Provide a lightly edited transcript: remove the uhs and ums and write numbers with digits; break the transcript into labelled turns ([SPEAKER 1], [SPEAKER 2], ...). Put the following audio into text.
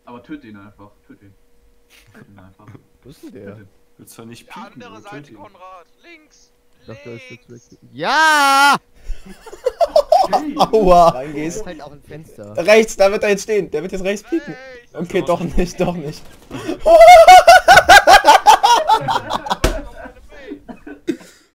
[SPEAKER 1] Aber töte ihn einfach. Töte ihn. Töte ihn einfach.
[SPEAKER 2] Wo ist denn der?
[SPEAKER 1] Töte ihn.
[SPEAKER 3] Willst zwar nicht
[SPEAKER 4] Die
[SPEAKER 3] pieken,
[SPEAKER 4] andere
[SPEAKER 3] aber
[SPEAKER 4] Seite,
[SPEAKER 3] töte ihn.
[SPEAKER 4] Konrad. Links.
[SPEAKER 2] Ich dachte, das ist jetzt
[SPEAKER 4] Links.
[SPEAKER 2] weg. Ja!
[SPEAKER 1] Hey.
[SPEAKER 5] Aua.
[SPEAKER 2] Da
[SPEAKER 5] Reingehst.
[SPEAKER 2] ist halt auch ein Fenster.
[SPEAKER 5] Rechts, da wird er jetzt stehen. Der wird jetzt rechts pieken.
[SPEAKER 4] Rechts.
[SPEAKER 5] Okay, doch nicht, doch nicht.